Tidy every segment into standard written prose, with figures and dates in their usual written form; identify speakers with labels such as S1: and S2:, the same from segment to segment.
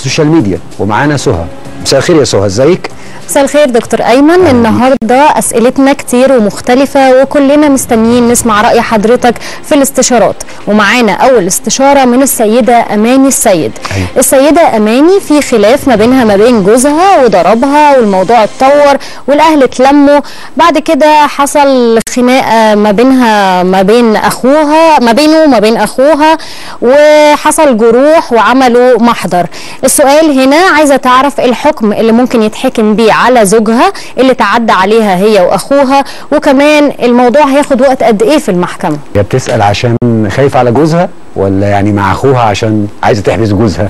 S1: السوشيال ميديا، ومعانا سهى. مساء الخير يا سهى، ازيك؟
S2: مساء الخير دكتور ايمن. النهارده اسئلتنا كتير ومختلفه وكلنا مستنيين نسمع راي حضرتك في الاستشارات، ومعانا اول استشاره من السيده اماني السيد. السيده اماني في خلاف ما بينها ما بين جوزها وضربها، والموضوع اتطور والاهل اتلموا، بعد كده حصل خناقه ما بينها ما بين اخوها، ما بينه وما بين اخوها، وحصل جروح وعملوا محضر. السؤال هنا عايزه تعرف الحكم اللي ممكن يتحكم بيه على زوجها اللي تعدى عليها هي واخوها، وكمان الموضوع هياخد وقت قد ايه في المحكمه؟
S1: هي بتسال عشان خايفه على جوزها ولا يعني مع اخوها عشان عايزه تحبس جوزها؟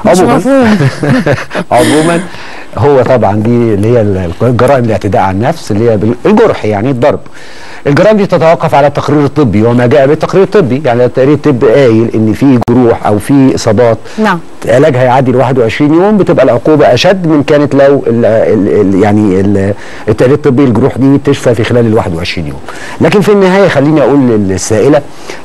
S1: عموما هو طبعا دي اللي هي الجرائم الاعتداء على النفس، اللي هي الجرح يعني الضرب. الجرائم دي تتوقف على التقرير الطبي وما جاء بالتقرير الطبي، يعني التقرير الطبي قايل ان في جروح او في اصابات
S2: نعم
S1: علاجها يعدي ل 21 يوم، بتبقى العقوبه اشد من كانت لو التقرير الطبي الجروح دي تشفى في خلال ال 21 يوم. لكن في النهايه خليني اقول للسائله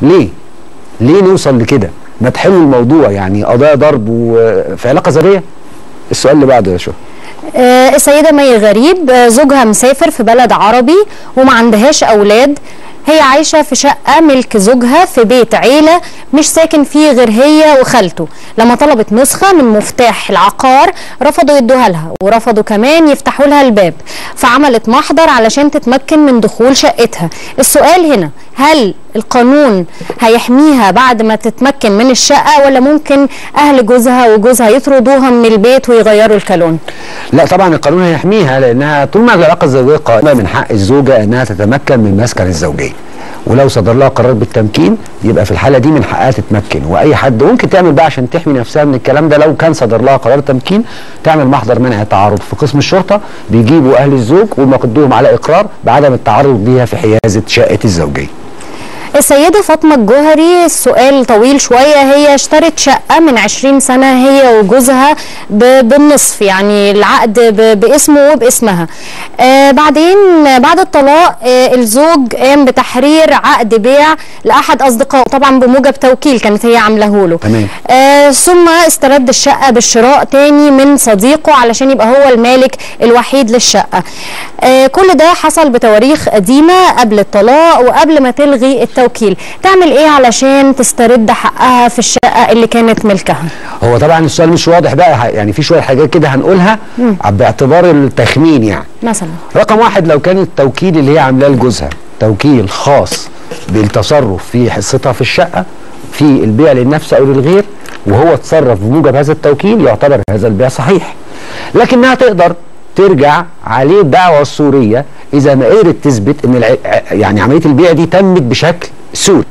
S1: ليه نوصل لكده؟ ما تحلوا الموضوع، يعني قضايا ضرب وفي علاقه زوجيه. السؤال اللي بعده يا شو.
S2: السيدة مي غريب زوجها مسافر في بلد عربي وما عندهاش أولاد، هي عايشة في شقة ملك زوجها في بيت عيلة مش ساكن فيه غير هي وخالته. لما طلبت نسخة من مفتاح العقار رفضوا يدوها لها، ورفضوا كمان يفتحوا لها الباب، فعملت محضر علشان تتمكن من دخول شقتها. السؤال هنا، هل القانون هيحميها بعد ما تتمكن من الشقة، ولا ممكن أهل جوزها وجوزها يطردوها من البيت ويغيروا الكالون؟
S1: لا طبعا القانون هيحميها، لأنها طول ما العلاقة الزوجية قائمة من حق الزوجة أنها تتمكن من مسكن الزوجية، ولو صدر لها قرار بالتمكين يبقى في الحاله دي من حقها تتمكن. واي حد ممكن تعمل بقى عشان تحمي نفسها من الكلام ده، لو كان صدر لها قرار تمكين تعمل محضر منع تعارض في قسم الشرطه، بيجيبوا اهل الزوج ويمقدوهم على اقرار بعدم التعرض ليها في حيازه شقه الزوجيه.
S2: السيدة فاطمة الجوهري السؤال طويل شوية. هي اشترت شقة من 20 سنة هي وجوزها بالنصف، يعني العقد باسمه وباسمها. بعدين بعد الطلاق الزوج قام بتحرير عقد بيع لأحد أصدقائه، طبعا بموجب توكيل كانت هي عاملاه له.
S1: تمام.
S2: ثم استرد الشقة بالشراء تاني من صديقه علشان يبقى هو المالك الوحيد للشقة. كل ده حصل بتواريخ قديمة قبل الطلاق وقبل ما تلغي التوكيل. تعمل ايه علشان تسترد حقها في الشقة اللي كانت ملكها؟
S1: هو طبعا السؤال مش واضح بقى، يعني في شوية حاجات كده هنقولها باعتبار التخمين. يعني
S2: مثلا
S1: رقم واحد، لو كان التوكيل اللي هي عاملاه لجوزها توكيل خاص بالتصرف في حصتها في الشقة في البيع للنفس او للغير، وهو تصرف بموجب هذا التوكيل، يعتبر هذا البيع صحيح. لكنها تقدر ترجع عليه الدعوة السورية إذا ما قدرت تثبت إن يعني عملية البيع دي تمت بشكل سوري.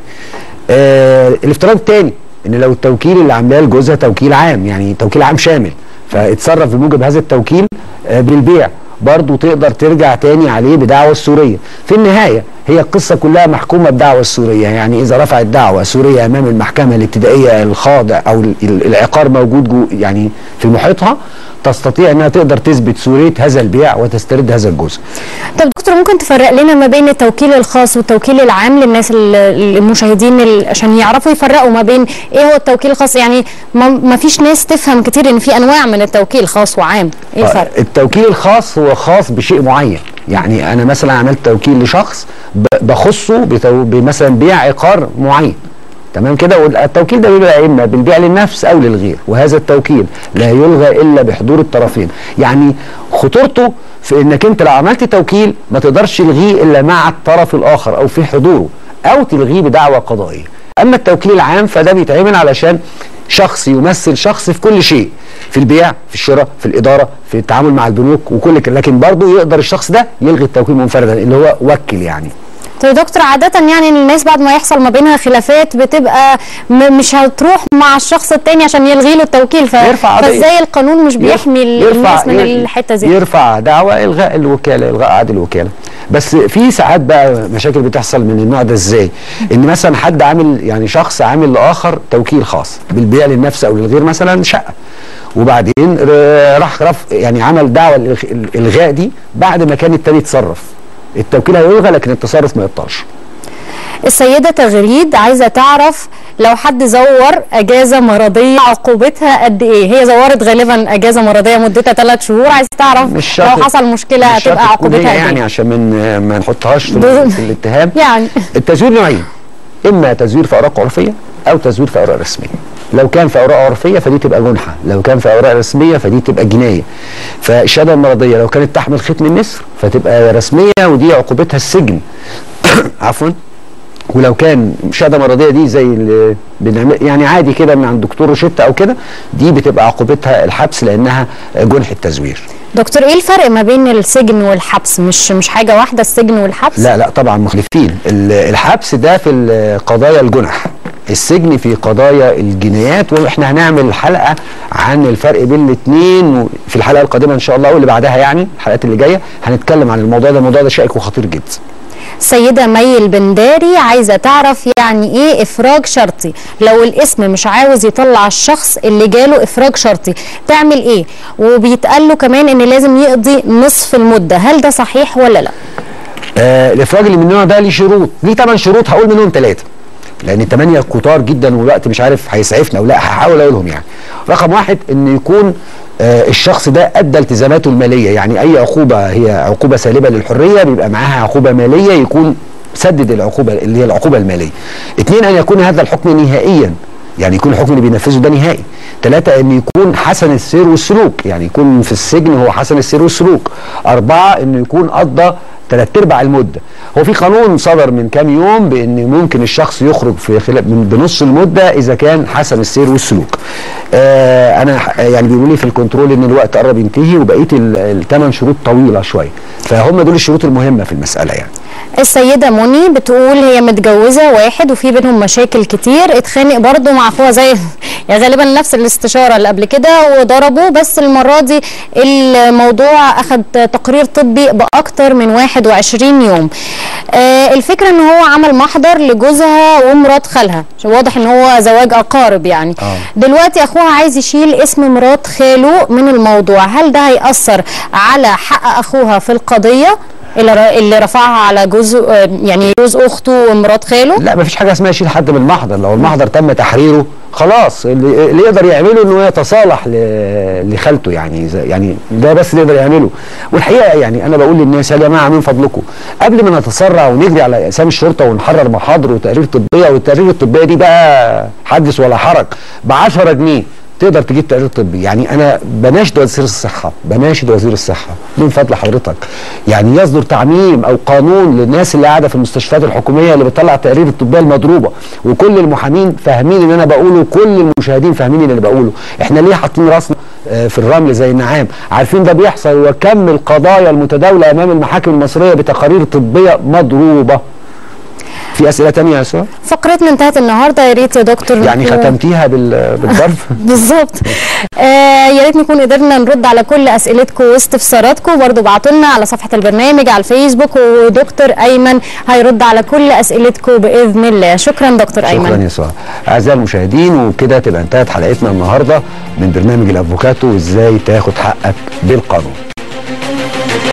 S1: الافتراض الثاني إن لو التوكيل اللي عاملاه لجوزها توكيل عام، يعني توكيل عام شامل، فاتصرف بموجب هذا التوكيل بالبيع، برضه تقدر ترجع تاني عليه بدعوة السورية. في النهاية هي القصة كلها محكومة بدعوة السورية، يعني إذا رفعت دعوة سورية أمام المحكمة الابتدائية الخاضع أو العقار موجود يعني في محيطها، تستطيع أنها تقدر تثبت سورية هذا البيع وتسترد هذا الجزء.
S2: طب دكتور ممكن تفرق لنا ما بين التوكيل الخاص والتوكيل العام للناس المشاهدين عشان يعرفوا يفرقوا ما بين ايه هو التوكيل الخاص؟ يعني ما فيش ناس تفهم كتير ان في انواع من التوكيل خاص وعام، ايه الفرق؟
S1: التوكيل الخاص هو خاص بشيء معين، يعني انا مثلا عملت توكيل لشخص بخصه بمثلا بيع عقار معين، تمام كده، والتوكيل ده بيبقى اما بالبيع للنفس او للغير، وهذا التوكيل لا يلغى الا بحضور الطرفين. يعني خطورته في انك انت لو عملت توكيل ما تقدرش تلغيه الا مع الطرف الاخر او في حضوره، او تلغيه بدعوى قضائيه. اما التوكيل العام فده بيتعمل علشان شخص يمثل شخص في كل شيء، في البيع، في الشراء، في الاداره، في التعامل مع البنوك وكل كده، لكن برضه يقدر الشخص ده يلغي التوكيل منفردا اللي هو وكل. يعني
S2: طيب دكتور، عادة يعني الناس بعد ما يحصل ما بينها خلافات بتبقى مش هتروح مع الشخص التاني عشان يلغي له التوكيل، فازاي القانون مش بيحمي الناس من الحته دي؟ يرفع
S1: دعوى الغاء الوكاله، الغاء عقد الوكاله. بس في ساعات بقى مشاكل بتحصل من النوع ده. ازاي؟ ان مثلا حد عامل، يعني شخص عامل لاخر توكيل خاص بالبيع للنفس او للغير مثلا شقه، وبعدين راح يعني عمل دعوى الالغاء دي بعد ما كان التاني اتصرف. التوكيل هيلغى لكن التصرف ما يبطلش.
S2: السيدة تغريد عايزة تعرف لو حد زور اجازة مرضية عقوبتها قد ايه؟ هي زورت غالبا اجازة مرضية مدتها 3 شهور، عايزة تعرف لو حصل مشكلة هتبقى عقوبتها قد ايه؟
S1: يعني عشان ما نحطهاش في الاتهام.
S2: يعني
S1: التزوير نوعين، اما تزوير في اوراق عرفية او تزوير في اوراق رسمية. لو كان في اوراق عرفيه فدي تبقى جنحه، لو كان في اوراق رسميه فدي تبقى جنايه. فالشهاده المرضيه لو كانت تحمل ختم النسر فتبقى رسميه ودي عقوبتها السجن. عفوا. ولو كان شهاده مرضيه دي زي اللي بنعمل يعني عادي كده من عند دكتور روشته او كده، دي بتبقى عقوبتها الحبس لانها جنح التزوير.
S2: دكتور ايه الفرق ما بين السجن والحبس؟ مش حاجه واحده السجن والحبس؟
S1: لا طبعا مختلفين. الحبس ده في قضايا الجنح، السجن في قضايا الجنايات، واحنا هنعمل حلقه عن الفرق بين الاثنين في الحلقه القادمه ان شاء الله واللي بعدها، يعني الحلقات اللي جايه هنتكلم عن الموضوع ده. الموضوع ده شائك وخطير جدا.
S2: سيدة مي البنداري عايزة تعرف يعني ايه افراج شرطي؟ لو الاسم مش عاوز يطلع الشخص اللي جاله افراج شرطي تعمل ايه؟ وبيتقال له كمان ان لازم يقضي نصف المدة، هل ده صحيح ولا لا؟
S1: الافراج اللي من النوع ده ليه شروط، ليه 8 شروط هقول منهم 3 لان 8 كتار جدا والوقت مش عارف هيسعفنا او لا، هحاول اقولهم يعني. رقم 1 ان يكون الشخص ده ادى التزاماته الماليه، يعني اي عقوبه هي عقوبه سالبه للحريه بيبقى معاها عقوبه ماليه يكون سدد العقوبه اللي هي العقوبه الماليه. 2 ان يكون هذا الحكم نهائيا، يعني يكون الحكم اللي بينفذه ده نهائي. 3 ان يكون حسن السير والسلوك، يعني يكون في السجن هو حسن السير والسلوك. 4 انه يكون قضى 3/4 المده. هو في قانون صدر من كام يوم بان ممكن الشخص يخرج في خلال بنص المده اذا كان حسن السير والسلوك. انا يعني بيقولوا لي في الكنترول ان الوقت قرب ينتهي وبقيه ال8 شروط طويله شويه، فهم دول الشروط المهمه في المساله يعني.
S2: السيدة مني بتقول هي متجوزة واحد وفي بينهم مشاكل كتير، اتخانق برضه مع اخوها زي يعني غالبا نفس الاستشارة اللي قبل كده وضربوا، بس المرة دي الموضوع اخد تقرير طبي باكتر من 21 يوم. الفكرة ان هو عمل محضر لجوزها ومرات خالها، واضح ان هو زواج اقارب يعني. دلوقتي اخوها عايز يشيل اسم مرات خاله من الموضوع، هل ده هيأثر على حق اخوها في القضية اللي رفعها على جوز يعني جوز اخته ومرات خاله؟
S1: لا مفيش حاجه اسمها يشيل حد من المحضر، لو المحضر تم تحريره خلاص اللي يقدر يعمله انه يتصالح لخالته، يعني ده بس اللي يقدر يعمله. والحقيقه يعني انا بقول للناس يا جماعه من فضلكم قبل ما نتسرع ونجري على اقسام الشرطه ونحرر محاضر وتقارير طبيه، والتقارير الطبيه دي بقى حدث ولا حرج ب 10 جنيه تقدر تجيب تقرير طبي. يعني انا بناشد وزير الصحه، بناشد وزير الصحه من فضل حضرتك يعني يصدر تعميم او قانون للناس اللي قاعده في المستشفيات الحكوميه اللي بتطلع التقارير الطبيه المضروبه، وكل المحامين فاهمين اللي انا بقوله، كل المشاهدين فاهمين اللي بقوله. احنا ليه حاطين راسنا في الرمل زي النعام؟ عارفين ده بيحصل، وكم القضايا المتداوله امام المحاكم المصريه بتقارير طبيه مضروبه. في اسئله ثانيه يا ساره؟
S2: فقرتنا انتهت النهارده، يا ريت يا دكتور
S1: يعني ختمتيها بالضرب.
S2: بالظبط. يا ريت نكون قدرنا نرد على كل اسئلتكم واستفساراتكم، برضه ابعتوا لنا على صفحه البرنامج على الفيسبوك، ودكتور ايمن هيرد على كل اسئلتكم باذن الله. شكرا دكتور ايمن.
S1: شكرا يا ساره. اعزائي المشاهدين، وكده تبقى انتهت حلقتنا النهارده من برنامج الافوكاتو وازاي تاخد حقك بالقانون.